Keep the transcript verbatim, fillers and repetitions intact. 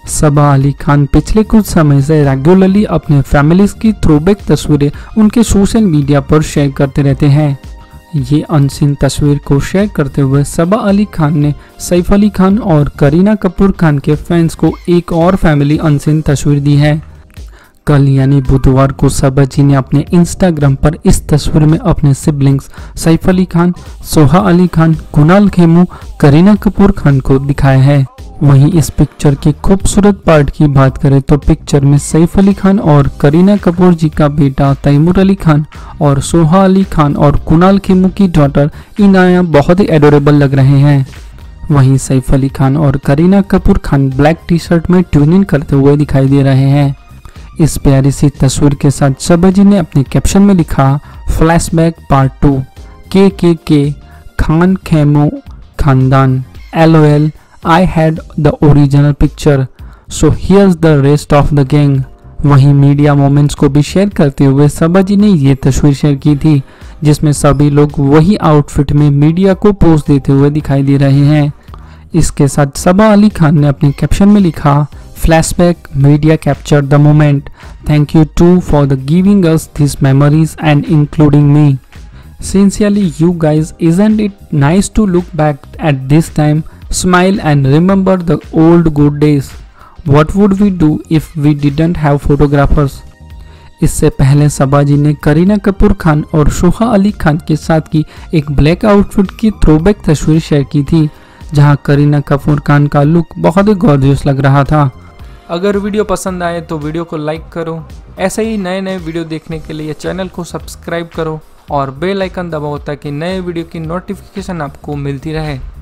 सबा अली खान पिछले कुछ समय से रेगुलरली अपने फैमिलीज की थ्रोबैक तस्वीरें उनके सोशल मीडिया पर शेयर करते रहते हैं। ये अनसीन तस्वीर को शेयर करते हुए सबा अली खान ने सैफ अली खान और करीना कपूर खान के फैंस को एक और फैमिली अनसीन तस्वीर दी है। कल यानी बुधवार को सबा जी ने अपने इंस्टाग्राम पर इस तस्वीर में अपने सिबलिंग्स सैफ अली खान, सोहा अली खान, कुणाल खेमू, करीना कपूर खान को दिखाया है। वहीं इस पिक्चर की खूबसूरत पार्ट की बात करें तो पिक्चर में सैफ अली खान और करीना कपूर जी का बेटा तैमूर अली खान और सोहा अली खान और कुणाल खेमू की डॉटर इनाया बहुत ही एडोरेबल लग रहे हैं। वहीं सैफ अली खान और Kareena Kapoor Khan black T shirt में ट्यूनिंग करते हुए दिखाई दे रहे हैं। इस प्यारी सी तस्वीर के साथ सबा जी ने अपने कैप्शन में लिखा, फ्लैशबैक पार्ट टू, के के के खान खेमू खानदान, L O L, I had the original picture, so here's the rest of the gang। वहीं मीडिया मोमेंट्स को भी शेयर करते हुए सबा जी ने ये तस्वीर शेयर की थी जिसमें सभी लोग वही आउटफिट में मीडिया को पोज देते हुए दिखाई दे रहे हैं। इसके साथ सबा अली खान ने अपने कैप्शन में लिखा, flashback media capture the moment, thank you to for the giving us this memories and including me. Sincerely you guys, isn't it nice to look back at this time, smile and remember the old good days? What would we do if we didn't have photographers? इससे पहले सबा जी ने करीना कपूर खान और सोहा अली खान के साथ की एक black outfit की throwback तस्वीर शेयर की थी जहां करीना कपूर खान का लुक बहुत ही गॉर्जियस लग रहा था। अगर वीडियो पसंद आए तो वीडियो को लाइक करो। ऐसे ही नए नए वीडियो देखने के लिए चैनल को सब्सक्राइब करो और बेल आइकन दबाओ ताकि नए वीडियो की नोटिफिकेशन आपको मिलती रहे।